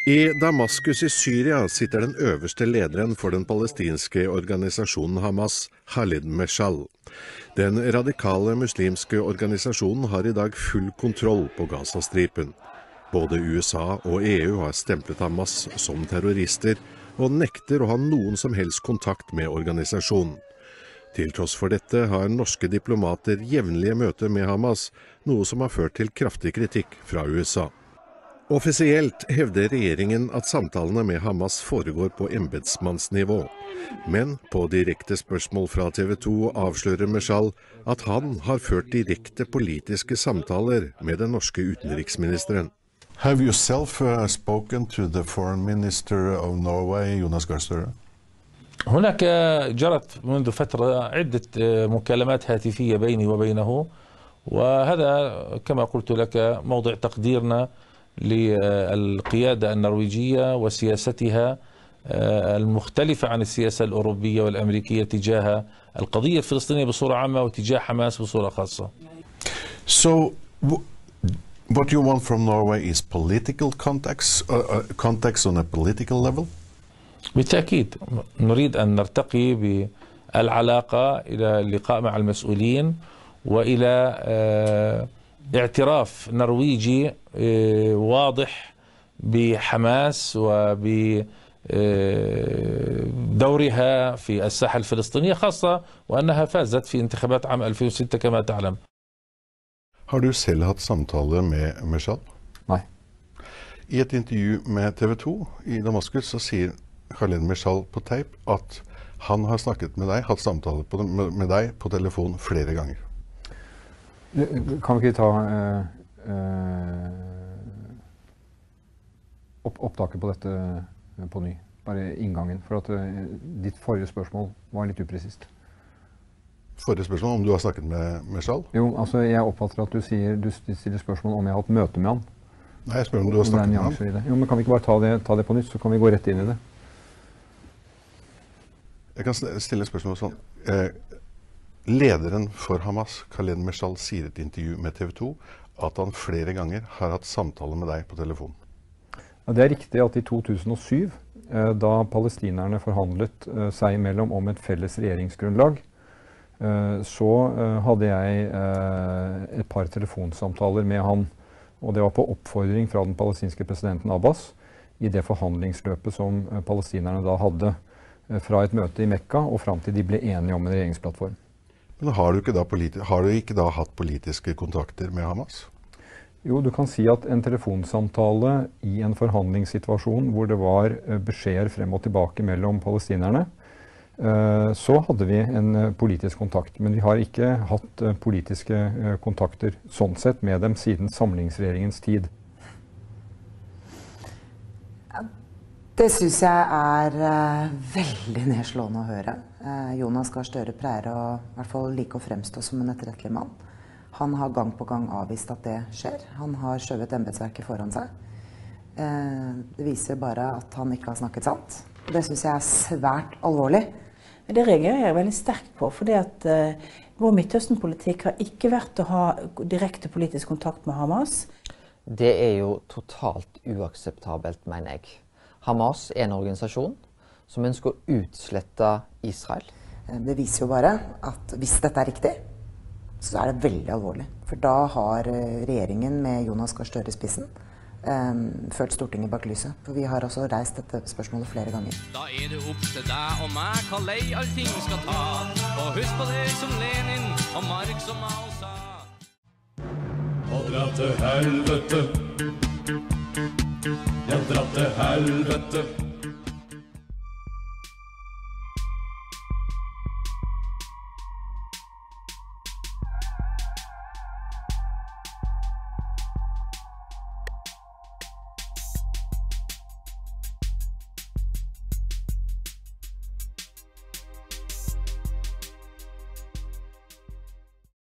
I Damaskus i Syria sitter den øverste lederen for den palestinske organisasjonen Hamas, Khaled Meshal. Den radikale muslimske organisasjonen har i dag full kontroll på Gazastripen. Både USA og EU har stemplet Hamas som terrorister og nekter å ha noen som helst kontakt med organisasjonen. Til tross for dette har norske diplomater jevnlige møter med Hamas, noe som har ført til kraftig kritikk fra USA. Offisielt hevder regjeringen at samtalene med Hamas foregår på embetsmannsnivå. Men på direkte spørsmål fra TV 2 avslører Meshal at han har ført direkte politiske samtaler med den norske utenriksministeren. Have you yourself spoken to the foreign minister of Norway, Jonas Gahr Støre? هناك جرت منذ فترة عدة مكالمات هاتفية بيني وبينه، وهذا كما قلت لك موضع تقديرنا للقيادة النرويجية وسياستها المختلفة عن السياسة الأوروبية والأمريكية تجاه القضية الفلسطينية بصورة عامة وتجاه حماس بصورة خاصة. So what you want from Norway is political context on a political level? بالتأكيد نريد أن نرتقي بالعلاقة إلى اللقاء مع المسؤولين وإلى اعتراف نرويجي واضح بحماس وبدورها في الساحة الفلسطينية، خاصة وأنها فازت في انتخابات عام 2006 كما تعلم. Har du selv hatt samtale med Meshal? Nei. I et intervju med TV 2 i Damaskus så sier Khaled Meshal på teip at han har snakket med deg, hatt samtale med deg på telefon flere ganger. Kan vi ikke ta opptaket på dette på ny? Bare inngangen, for at ditt forrige spørsmål var litt upresist. Forrige spørsmål, om du har snakket med Meshal? Jo, altså jeg oppfatter at du stiller spørsmål om jeg har hatt møte med han. Nei, jeg spør om du har snakket med han. Jo, men kan vi ikke bare ta det på nytt, så kan vi gå rett inn i det. Jeg kan stille spørsmål sånn. Lederen for Hamas, Khaled Meshal, sier i et intervju med TV 2 at han flere ganger har hatt samtaler med deg på telefon. Ja, det er riktig at i 2007, da palestinerne forhandlet seg imellom om et felles regjeringsgrunnlag, så hadde jeg et par telefonsamtaler med han, og det var på oppfordring fra den palestinske presidenten Abbas i det forhandlingsløpet som palestinerne da hadde fra et møte i Mekka og fram til de ble enige om en regjeringsplattform. Men har du ikke da hatt politiske kontakter med Hamas? Jo, du kan si at en telefonsamtale i en forhandlingssituasjon hvor det var beskjeder frem og tilbake mellom palestinerne, så hadde vi en politisk kontakt. Men vi har ikke hatt politiske kontakter sånn sett med dem siden samlingsregjeringens tid. Det synes jeg er veldig nedslående å høre. Jonas Gahr Støre pleier å i hvert fall like å fremstå som en etterrettelig mann. Han har gang på gang avvist at det skjer. Han har skjøvet embetsverket foran seg. Det viser bare at han ikke har snakket sant. Det synes jeg er svært alvorlig. Det reagerer jeg veldig sterkt på, fordi at vår Midtøsten-politikk har ikke vært å ha direkte politisk kontakt med Hamas. Det er jo totalt uakseptabelt, mener jeg. Hamas er en organisasjon som ønsker å utslette Israel. Det viser jo bare at hvis dette er riktig, så er det veldig alvorlig. For da har regjeringen med Jonas Gahr Støre i spissen ført Stortinget bak lyset. For vi har også reist dette spørsmålet flere ganger. Da er det opp til deg og meg hva lei allting skal ta. Og husk på det som Lenin og Marx og Mao sa. Og dra til helvete. Ja, dra til helvete.